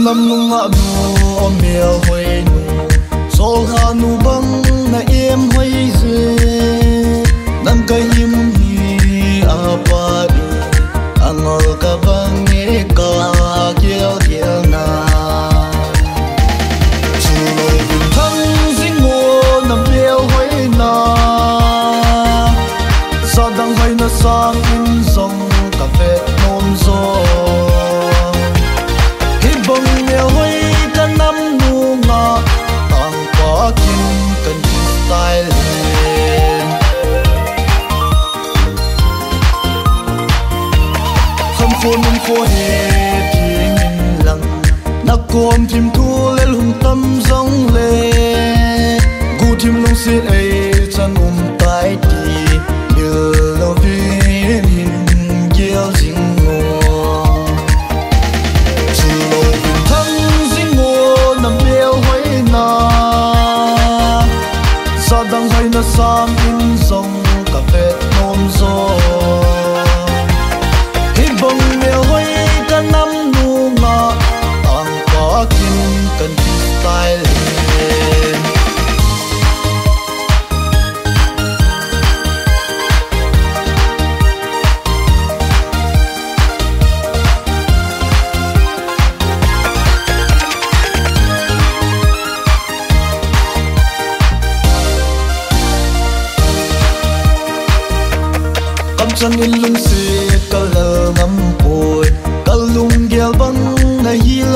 nam nung ngã nu miêu hoi nu sol ha nu bang na em hoi ze nam kai him hi apa di angol ka bang e ka kiel kiel na chulo bin thang jing mo nam miêu hoi na sa dang hai na sang in zong ka ve nom zo nung khô he thiên lăng nắc côm thìm thu lên hùng tâm giống lệ gu thìm lung xịt ấy chân tai đi như lâu viên hình kiêu dinh ngô chu lâu bình thăng dinh ngô nằm bèo hoay na sa đăng hay na sang in dòng cà phê nôm gió chân in lung xịt cả lờ ngắm bồi cả lung ghel băng na hi